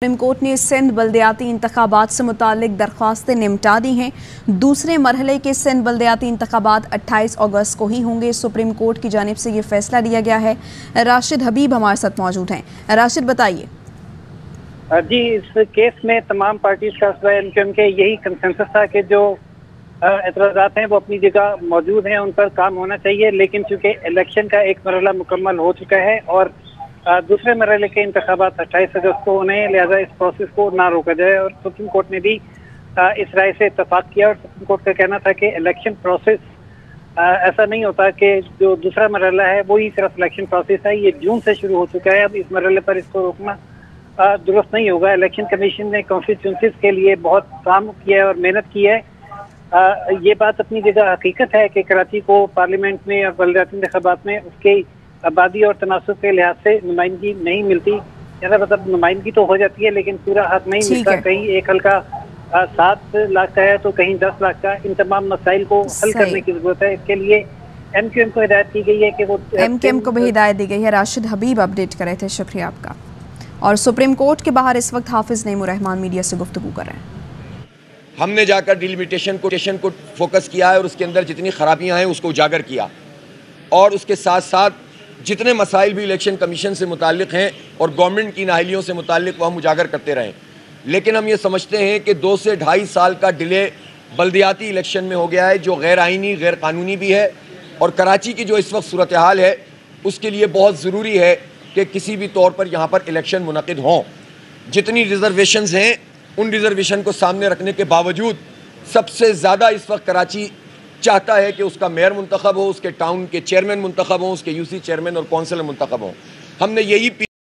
Supreme court ने सिंध बल्दियाती इंतखाबात से मुतालिक दरख्वास्तें निपटा दी हैं। दूसरे मरहले के सिंध बल्दियाती इंतखाबात 28 अगस्त को ही होंगे। सुप्रीम कोर्ट की जानिब से ये फैसला लिया गया है। राशिद हबीब हमारे साथ मौजूद हैं। राशिद, बताइए। जी, इस केस में तमाम पार्टीज का एमक्यूएम के यही कंसेंसस था कि जो एतराज़ात हैं वो अपनी जगह मौजूद हैं, उन पर काम होना चाहिए। लेकिन चूंकि इलेक्शन का एक मरहला मुकम्मल हो चुका है और दूसरे मरहले के इंतखाबात 28 अगस्त को होने हैं, लिहाजा इस प्रोसेस को ना रोका जाए। और सुप्रीम कोर्ट ने भी इस राय से इत्तफाक किया। और सुप्रीम कोर्ट का कहना था कि इलेक्शन प्रोसेस ऐसा नहीं होता कि जो दूसरा मरहला है वही सिर्फ इलेक्शन प्रोसेस है। ये जून से शुरू हो चुका है। अब इस मरहले पर इसको रोकना दुरुस्त नहीं होगा। इलेक्शन कमीशन ने कॉन्स्टिट्यूंसीज के लिए बहुत काम किया है और मेहनत की है। ये बात अपनी जगह हकीकत है कि कराची को पार्लियामेंट में और बल्दियाती इंतखाबात में उसके आबादी और तनासुब के लिहाज से नुमाइंदगी नहीं मिलती। मतलब नुमाइंदगी तो हो जाती है लेकिन पूरा हक नहीं मिलता। कहीं एक हल्का 7 लाख का है तो कहीं 10 लाख का। इन तमाम मसाइल को हल करने की जरूरत है। इसके लिए एमक्यूएम को हिदायत की गई है कि वो एमक्यूएम को भी हिदायत दी गई है। राशिद हबीब अपडेट कर रहे थे, शुक्रिया आपका। और सुप्रीम कोर्ट के बाहर इस वक्त हाफिज नईमुर रहमान मीडिया से गुफ्तगू कर रहे हैं। हमने जाकर डिलिमिटेशन को फोकस किया है और उसके अंदर जितनी खराबियां हैं उसको उजागर किया और उसके साथ साथ जितने मसाइल भी इलेक्शन कमीशन से मुताल्लिक हैं और गवर्नमेंट की नाअहलियों से मुताल्लिक वो हम उजागर करते रहें। लेकिन हम ये समझते हैं कि 2 से 2.5 साल का डिले बल्दियाती इलेक्शन में हो गया है, जो गैर आइनी गैर कानूनी भी है। और कराची की जो इस वक्त सूरत हाल है उसके लिए बहुत ज़रूरी है कि किसी भी तौर पर यहाँ पर इलेक्शन मुनक़िद हों। जितनी रिजर्वेशंस हैं उन रिजर्वेशन को सामने रखने के बावजूद सबसे ज़्यादा इस वक्त कराची चाहता है कि उसका मेयर मुंतखब हो, उसके टाउन के चेयरमैन मुंतखब हों, उसके यूसी चेयरमैन और कौंसलर मुंतखब हों। हमने यही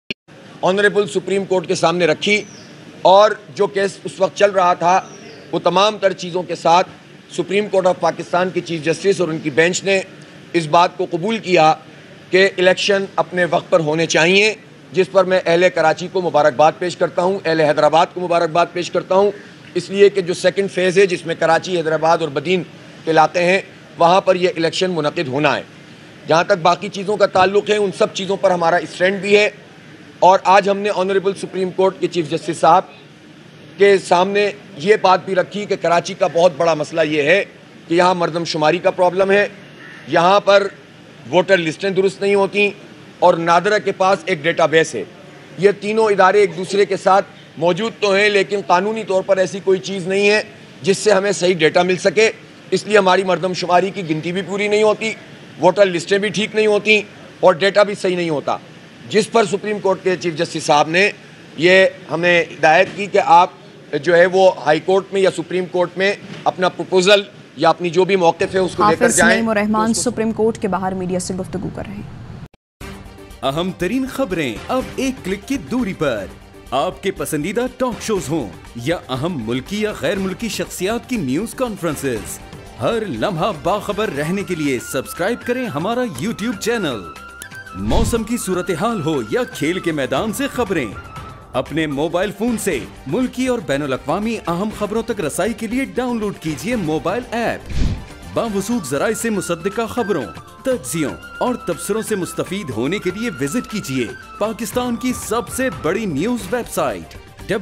ऑनरेबल सुप्रीम कोर्ट के सामने रखी और जो केस उस वक्त चल रहा था वो तमाम तर चीज़ों के साथ सुप्रीम कोर्ट ऑफ पाकिस्तान की चीफ जस्टिस और उनकी बेंच ने इस बात को कबूल किया कि इलेक्शन अपने वक्त पर होने चाहिए, जिस पर मैं अहले कराची को मुबारकबाद पेश करता हूँ, अहले हैदराबाद को मुबारकबाद पेश करता हूँ। इसलिए कि जो सेकंड फेज़ है जिसमें कराची, हैदराबाद और बदीन के इलाके हैं वहाँ पर यह इलेक्शन मुनक़िद होना है। जहाँ तक बाकी चीज़ों का ताल्लुक़ है उन सब चीज़ों पर हमारा स्टैंड भी है। और आज हमने ऑनरेबल सुप्रीम कोर्ट के चीफ जस्टिस साहब के सामने ये बात भी रखी कि कराची का बहुत बड़ा मसला ये है कि यहाँ मरदमशुमारी का प्रॉब्लम है, यहाँ पर वोटर लिस्टें दुरुस्त नहीं होती और नादरा के पास एक डेटाबेस है। ये तीनों इदारे एक दूसरे के साथ मौजूद तो हैं लेकिन कानूनी तौर पर ऐसी कोई चीज़ नहीं है जिससे हमें सही डेटा मिल सके। इसलिए हमारी मरदमशुमारी की गिनती भी पूरी नहीं होती, वोटर लिस्टें भी ठीक नहीं होती और डेटा भी सही नहीं होता, जिस पर सुप्रीम कोर्ट के चीफ जस्टिस साहब ने ये हमें हिदायत की कि आप जो है वो हाई कोर्ट में या सुप्रीम कोर्ट में अपना प्रपोजल या अपनी जो भी मौक़िफ़ है उसको लेकर जाएं। हाफिज नईमुर रहमान सुप्रीम कोर्ट के बाहर मीडिया से गुफ्तगू कर रहे हैं। अहम तरीन खबरें अब एक क्लिक की दूरी पर। आपके पसंदीदा टॉक शोज हों या अहम मुल्की या गैर मुल्की शख्सियात की न्यूज कॉन्फ्रेंसेस, हर लम्हा बाखबर रहने के लिए सब्सक्राइब करें हमारा YouTube चैनल। मौसम की सूरत हाल हो या खेल के मैदान से खबरें, अपने मोबाइल फोन से मुल्की और बैनुल अक़वामी अहम खबरों तक रसाई के लिए डाउनलोड कीजिए मोबाइल ऐप। बावसूख ज़राए से मुसद्दिका खबरों, तज्ज़ियों और तबसरों से मुस्तफ़ीद होने के लिए विजिट कीजिए पाकिस्तान की सबसे बड़ी न्यूज वेबसाइट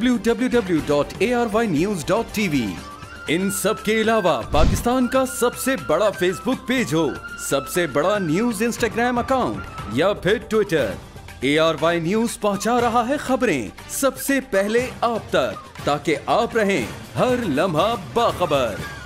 www.arYnews.tv। इन सब के अलावा पाकिस्तान का सबसे बड़ा फेसबुक पेज हो, सबसे बड़ा न्यूज इंस्टाग्राम अकाउंट या फिर ट्विटर, ARY न्यूज पहुंचा रहा है खबरें सबसे पहले आप तक, ताकि आप रहें हर लम्हा बाखबर।